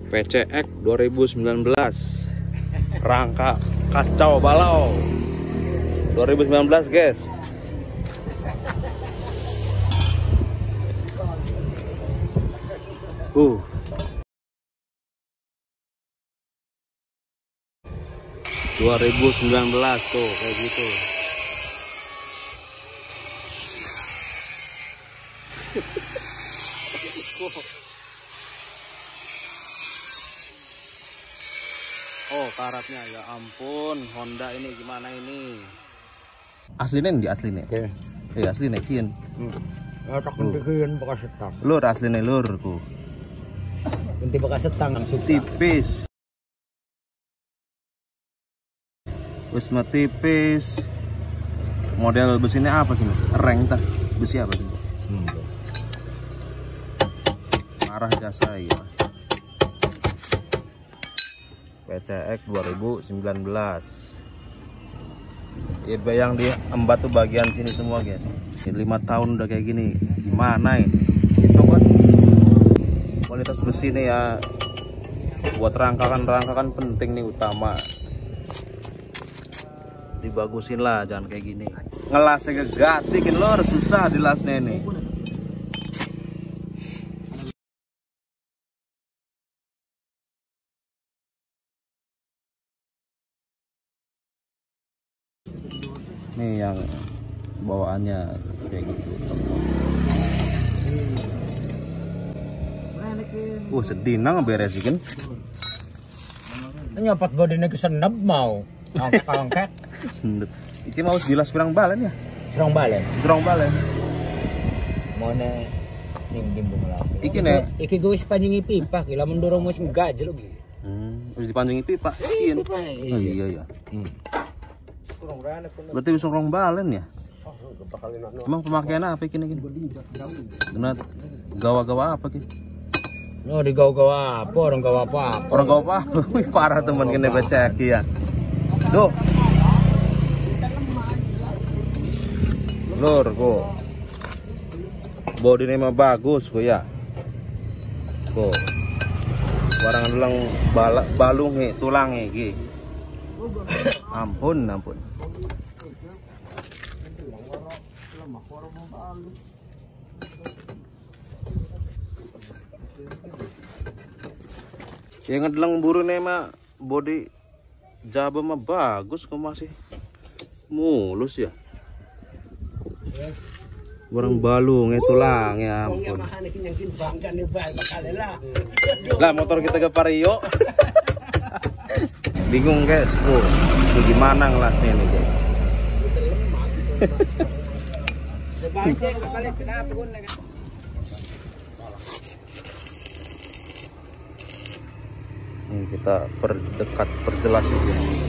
PCX 2019, rangka kacau balau 2019 guys. uh 2019 tuh kayak gitu. Oh, karatnya ya ampun, Honda ini gimana ini? Aslinya nggak aslinya? Iya aslinya kian. Tak kian bekas setang. Lur aslinya lur ku. Inti bekas setang langsung tipis. Wisma tipis. Model besinya apa gini? Reng tah. Besi apa gini? Marah jasa ya. PCX 2019. Ya bayang di embat tuh bagian sini semua guys. 5 tahun udah kayak gini. Gimana ini? Ya, coba kualitas besi nih ya. Buat rangkakan penting nih utama. Dibagusin lah, jangan kayak gini. Ngelasnya kegatikin lor, susah dilasnya ini. Nih yang bawaannya kayak gitu. Sedih nang beresin. Nyopat bodine kesenep mau. Angkat-angkat. Sendet. Iki mau jelas pirang balen ya? Serong balen. Serong balen. Mone ning dimbung las. Iki nek iki gue wis panjingi pipa ki lamun dorong wis ngajel lho. Wis dipanjingi pipa. Iya. Oh iya ya. Berarti bisa rong balen ya? Emang pemakaiannya apa gini? Benar gawa-gawa apa gitu? No di gawa-gawa apa? Orang gawa apa? Orang gawa apa? Wih parah teman kene becek ya. Duh. Lur kok. Bodi mah bagus kok ya. Kok. Barang dulang balung tulang iki. Ampun. Yang ngedelang buru mah body Jaba mah bagus kok masih mulus ya. Barang balung tulang ya ampun. Lah motor kita ke Vario. Bingung guys, itu gimana ngelasnya ini guys. Ini kita perjelas ya.